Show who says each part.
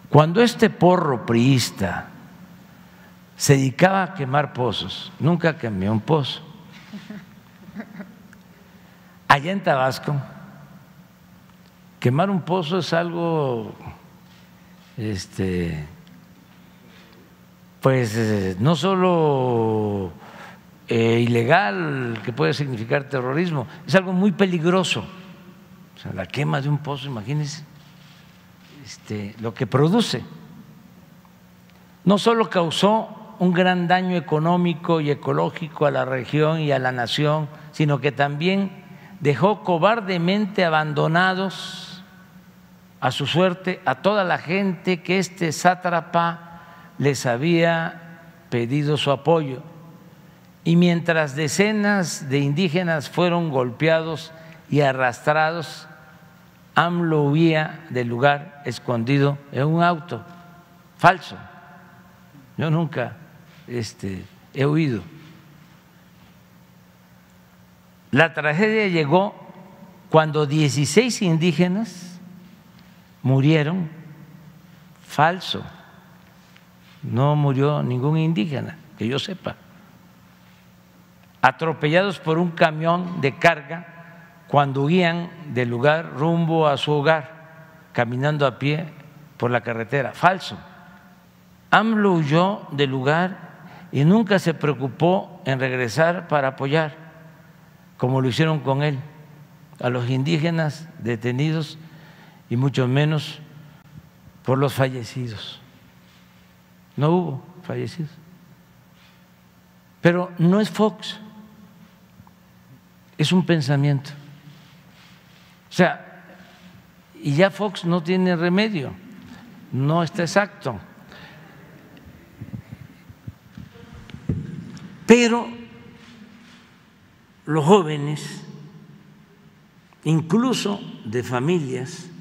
Speaker 1: Cuando este porro priista se dedicaba a quemar pozos, nunca quemé un pozo. Allá en Tabasco, quemar un pozo es algo, pues no solo ilegal, que puede significar terrorismo, es algo muy peligroso. O sea, la quema de un pozo, imagínense lo que produce. No solo causó un gran daño económico y ecológico a la región y a la nación, sino que también dejó cobardemente abandonados a su suerte a toda la gente que este sátrapa les había pedido su apoyo. Y mientras decenas de indígenas fueron golpeados y arrastrados, AMLO huía del lugar escondido en un auto falso. Yo nunca he huido. La tragedia llegó cuando 16 indígenas murieron falso. No murió ningún indígena, que yo sepa, atropellados por un camión de carga cuando huían del lugar rumbo a su hogar, caminando a pie por la carretera. Falso. AMLO huyó del lugar y nunca se preocupó en regresar para apoyar, como lo hicieron con él, a los indígenas detenidos y mucho menos por los fallecidos. No hubo fallecidos. Pero no es Fox, es un pensamiento. O sea, y ya Fox no tiene remedio, no está exacto. Pero los jóvenes, incluso de familias